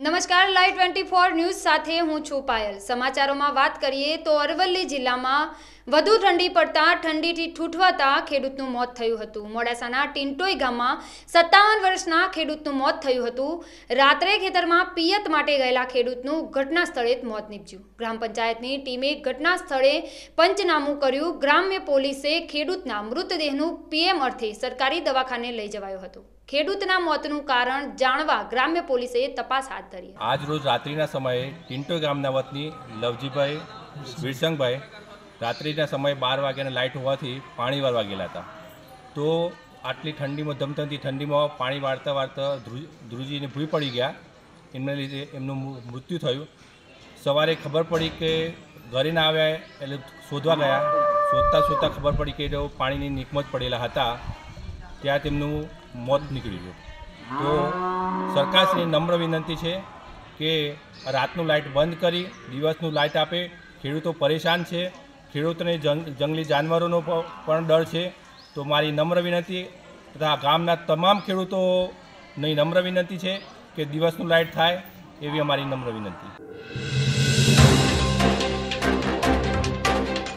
નમસ્કાર, live 24 news સાથે હું છું પાયલ। સમાચારોમાં વાત કરીએ તો અરવલ્લી જિલ્લામાં વધુ ઠંડી પડતા ઠંડીથી ઠૂઠવાતા ખેડૂતનું મોત થયું હતું। મોડાસાના ટિન્ટોઈ ગામમાં 57 વર્ષના ખેડૂતનું મોત થયું હતું। રાત્રે ખેતરમાં પિયત માટે ગયેલા ખેડૂતનું ઘટના સ્થળે જ મોત નીપજ્યું। ગ્રામ પંચાયતની ટીમે ઘટના સ્થળે પંચનામું કર્યું। ગ્રામ્ય પોલીસે ખેડૂતના મૃતદેહનું પીએમ અર્થે સરકારી દવાખાને લઈ જવાયો હતો। ખેડૂતના મોતનું કારણ જાણવા ગ્રામ્ય પોલીસે તપાસ હાથ ધરી। આજ રોજ રાત્રિના સમયે ટિન્ટોઈ ગામના વતની લવજીભાઈ વિરસંગભાઈ રાત્રિના સમયે 12 વાગ્યાના લાઇટ હોવાથી પાણી વાળવા ગયેલા હતા। તો આટલી ઠંડીમાં ધમધમતી ઠંડીમાં પાણી વાળતા વાળતા ધ્રુજીને ભૂઈ પડી ગયા। એમને લીધે એમનું મૃત્યુ થયું। સવારે ખબર પડી કે ઘરે ના આવ્યા એટલે શોધવા ગયા। શોધતા ખબર પડી કે જો પાણીની નીકમાં જ પડેલા હતા, ત્યાં તેમનું મોત નીકળી ગયું। તો સરકારશ્રીની નમ્ર વિનંતી છે કે રાતનું લાઇટ બંધ કરી દિવસનું લાઇટ આપે। ખેડૂતો પરેશાન છે, ખેડૂતોને જંગલી જાનવરોનો પણ ડર છે। તો મારી નમ્ર વિનંતી તથા ગામના તમામ ખેડૂતોની નમ્ર વિનંતી છે કે દિવસનું લાઇટ થાય એવી અમારી નમ્ર વિનંતી।